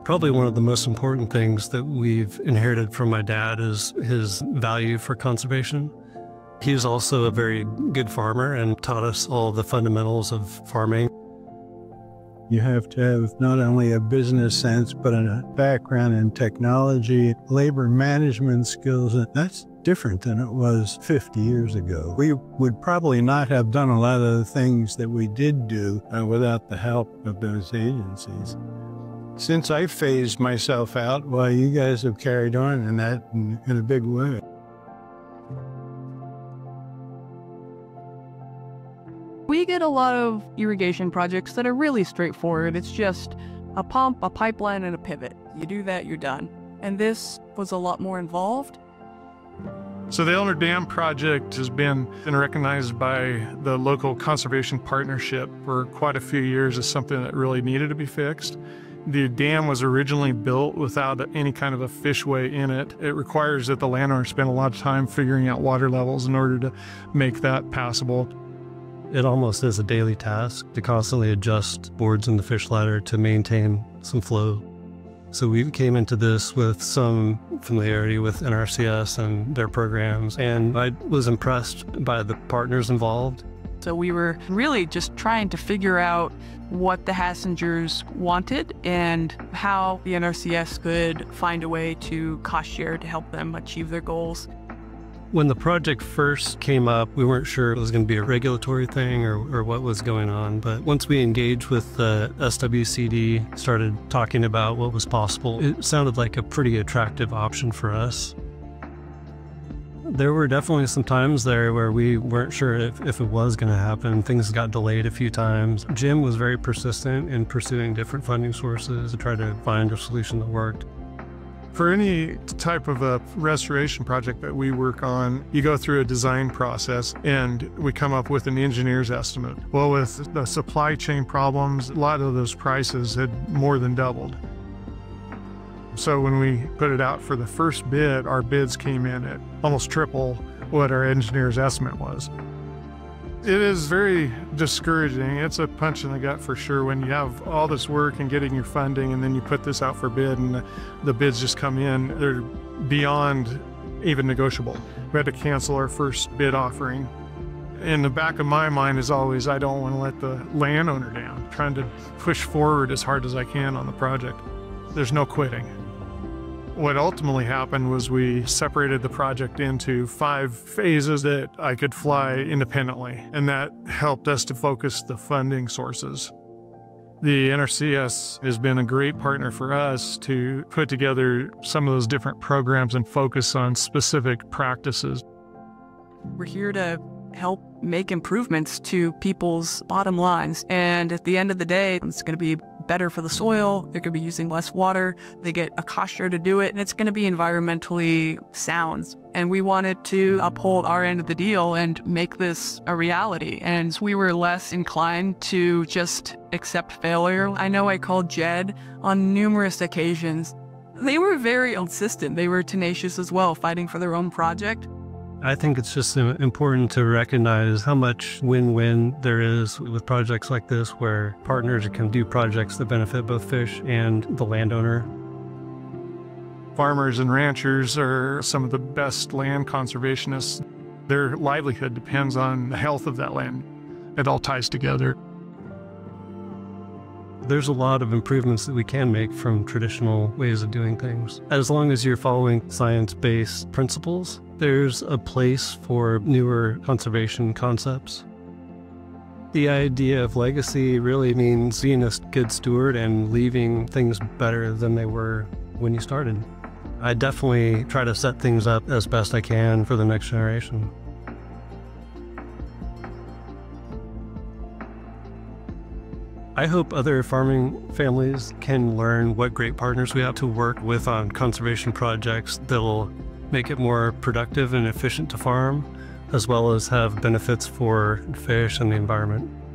Probably one of the most important things that we've inherited from my dad is his value for conservation. He's also a very good farmer and taught us all the fundamentals of farming. You have to have not only a business sense, but a background in technology, labor management skills. That's different than it was 50 years ago. We would probably not have done a lot of the things that we did do without the help of those agencies. Since I phased myself out, well, you guys have carried on in that in a big way. We get a lot of irrigation projects that are really straightforward. It's just a pump, a pipeline, and a pivot. You do that, you're done. And this was a lot more involved. So the Elmer Dam project has been recognized by the local conservation partnership for quite a few years as something that really needed to be fixed. The dam was originally built without any kind of a fishway in it. It requires that the landowner spend a lot of time figuring out water levels in order to make that passable. It almost is a daily task to constantly adjust boards in the fish ladder to maintain some flow. So we came into this with some familiarity with NRCS and their programs, and I was impressed by the partners involved. So we were really just trying to figure out what the Hassingers wanted and how the NRCS could find a way to cost share to help them achieve their goals. When the project first came up, we weren't sure it was going to be a regulatory thing or what was going on. But once we engaged with the SWCD, started talking about what was possible, it sounded like a pretty attractive option for us. There were definitely some times there where we weren't sure if it was going to happen. Things got delayed a few times. Jim was very persistent in pursuing different funding sources to try to find a solution that worked. For any type of a restoration project that we work on, you go through a design process and we come up with an engineer's estimate. Well, with the supply chain problems, a lot of those prices had more than doubled. So when we put it out for the first bid, our bids came in at almost triple what our engineer's estimate was. It is very discouraging. It's a punch in the gut for sure when you have all this work and getting your funding and then you put this out for bid and the bids just come in. They're beyond even negotiable. We had to cancel our first bid offering. In the back of my mind is always, I don't want to let the landowner down, trying to push forward as hard as I can on the project. There's no quitting. What ultimately happened was we separated the project into 5 phases that I could fly independently, and that helped us to focus the funding sources. The NRCS has been a great partner for us to put together some of those different programs and focus on specific practices. We're here to help make improvements to people's bottom lines. And at the end of the day, it's going to be better for the soil. They're going to be using less water. They get a cost share to do it, and it's going to be environmentally sound. And we wanted to uphold our end of the deal and make this a reality. And we were less inclined to just accept failure. I know I called Jed on numerous occasions. They were very insistent. They were tenacious as well, fighting for their own project. I think it's just important to recognize how much win-win there is with projects like this, where partners can do projects that benefit both fish and the landowner. Farmers and ranchers are some of the best land conservationists. Their livelihood depends on the health of that land. It all ties together. There's a lot of improvements that we can make from traditional ways of doing things. As long as you're following science-based principles, there's a place for newer conservation concepts. The idea of legacy really means being a good steward and leaving things better than they were when you started. I definitely try to set things up as best I can for the next generation. I hope other farming families can learn what great partners we have to work with on conservation projects that'll make it more productive and efficient to farm, as well as have benefits for fish and the environment.